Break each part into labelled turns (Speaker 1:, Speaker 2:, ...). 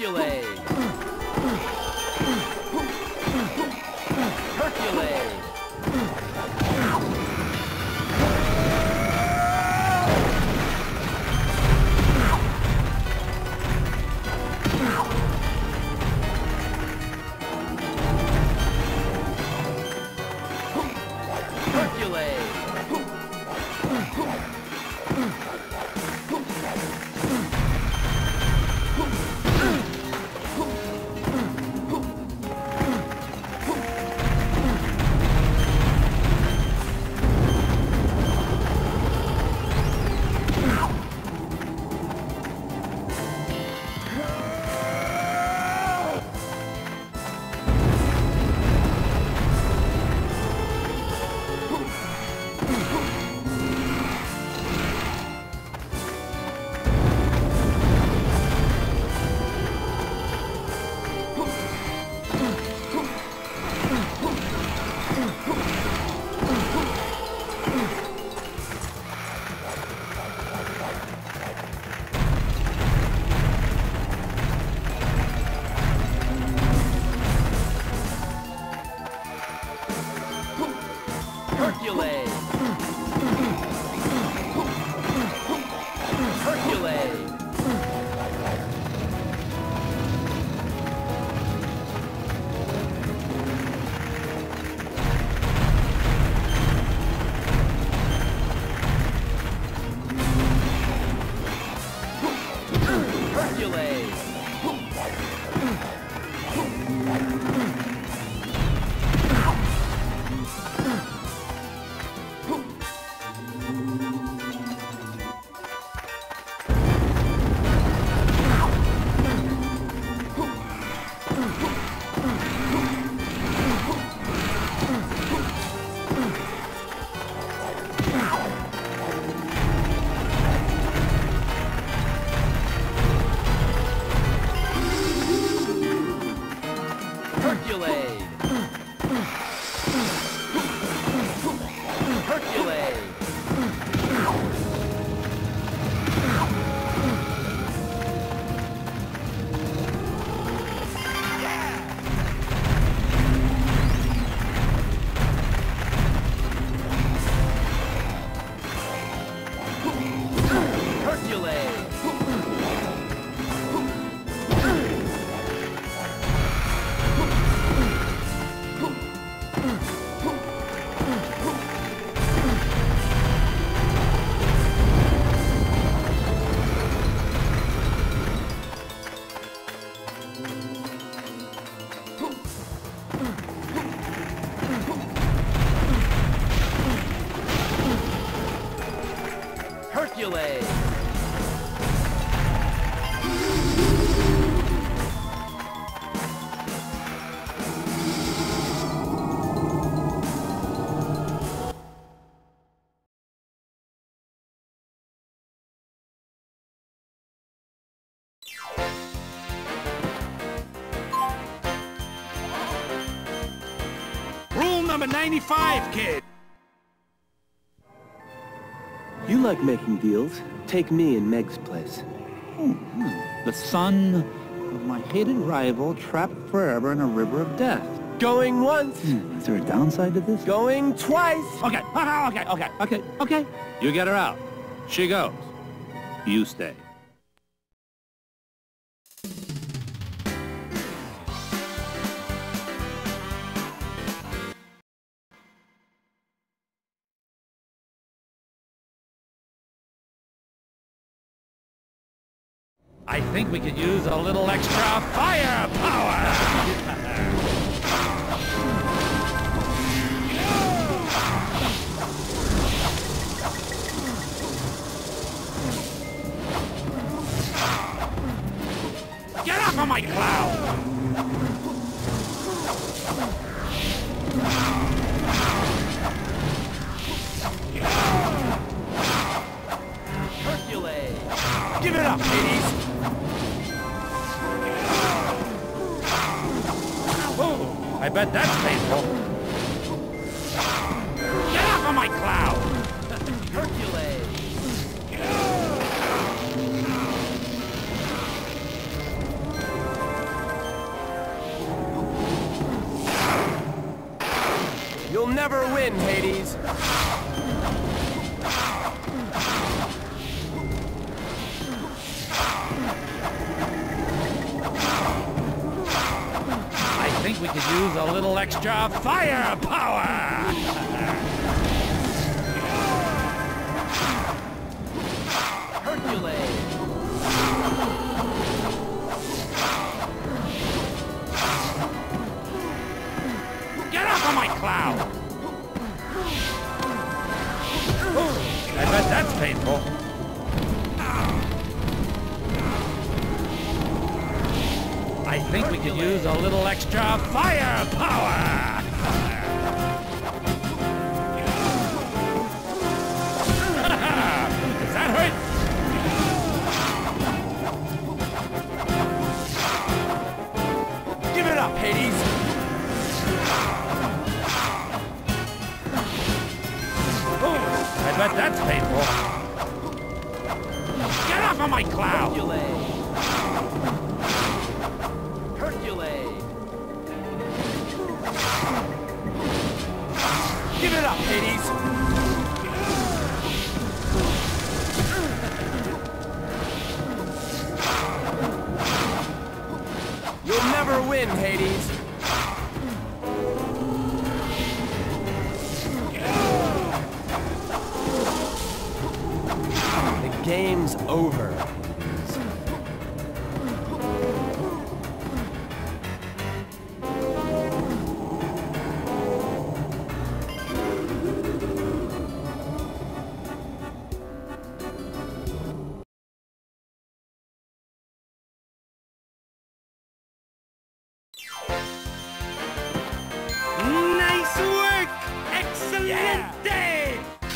Speaker 1: Hercules! Hercules! Hercules! Hercules! Hercules!
Speaker 2: Rule number 95, kid!
Speaker 3: You like making deals. Take me in Meg's place.
Speaker 4: The son of my hated rival trapped forever in a river of death.
Speaker 3: Going once,
Speaker 4: Is there a downside to this?
Speaker 3: going twice.
Speaker 4: Okay, okay. You get her out. She goes. You stay.
Speaker 2: I think we could use a little extra firepower! Get off of my cloud!
Speaker 1: Hercules!
Speaker 2: Give it up, ladies! Oh, I bet that's painful. Get off of my cloud!
Speaker 1: Hercules! never win, Hades!
Speaker 2: I think we could use a little extra firepower!
Speaker 1: Hercules!
Speaker 2: Get off of my cloud! I bet that's painful. I think we could use a little extra firepower! Does that hurt?
Speaker 1: Give it up, Hades!
Speaker 2: I bet that's painful. Get off of my cloud!
Speaker 1: Hercules! Hercules! Give it up, Hades! You'll never win, Hades! The game's over.
Speaker 2: Nice work! Excellent day!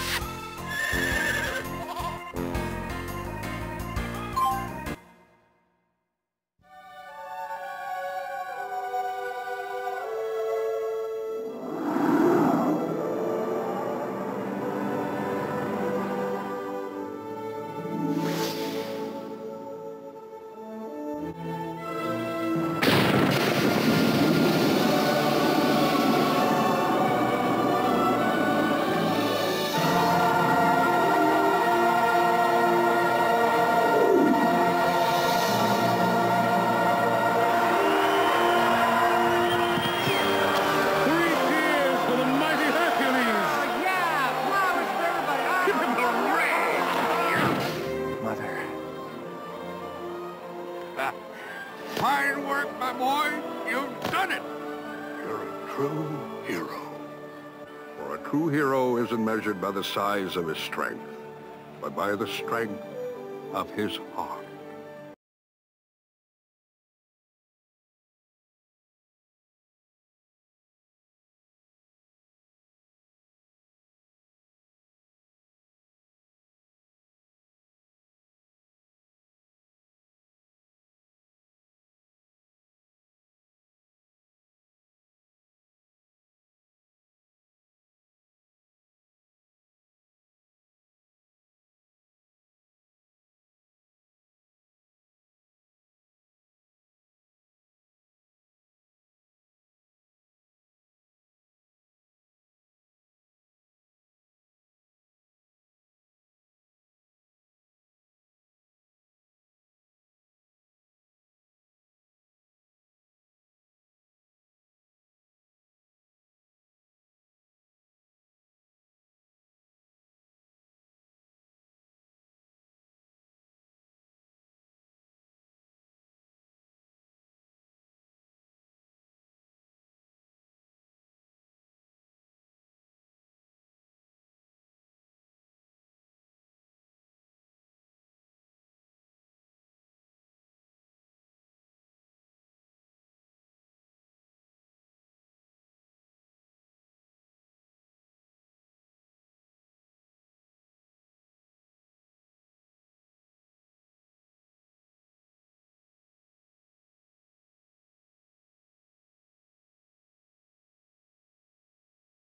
Speaker 5: Fine work, my boy. You've done it. You're a true hero. For a true hero isn't measured by the size of his strength, but by the strength of his heart.